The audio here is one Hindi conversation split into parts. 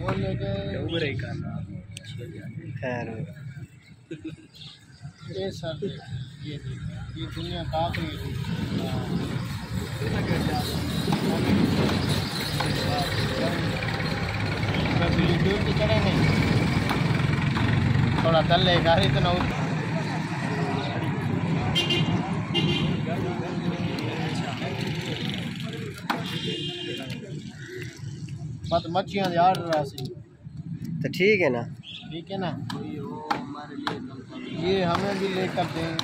खैर ये सर ये दुनिया का आखिरी ड्यूटी करे नहीं थोड़ा तले गाड़ी तो ना मत मच्छियाँ यार राशि तो ठीक है ना, ठीक है ना, ये हमें भी लेकर दें।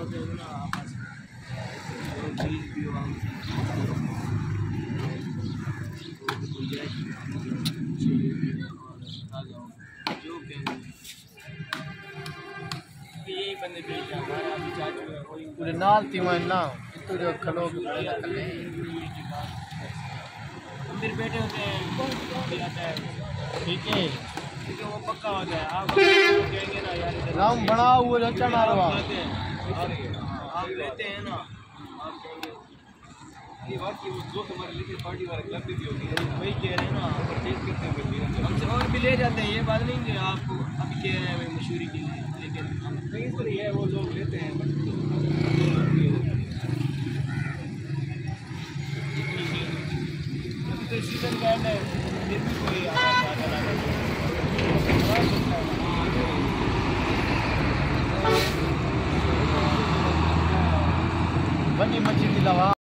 पूरे नाल थी मैं ना तो जो खलो अंदर बैठे होते हैं, ठीक है वो पक्का होता है। आप कहेंगे ना यार राम बना हुआ रचा मारवा आप लेते हैं ना, आप कहेंगे ये बात की वो दोस्त हमारे लेकिन पार्टी वाले क्लब भी होगी, वही कह रहे हैं ना, परचेज करते हैं हमसे और भी ले जाते हैं। ये बात नहीं कि आप अभी कह रहे हैं भाई मशहूरी के लिए, लेकिन कहीं पर ही है वो लोग लेते हैं। तो सीजन का है, फिर भी कोई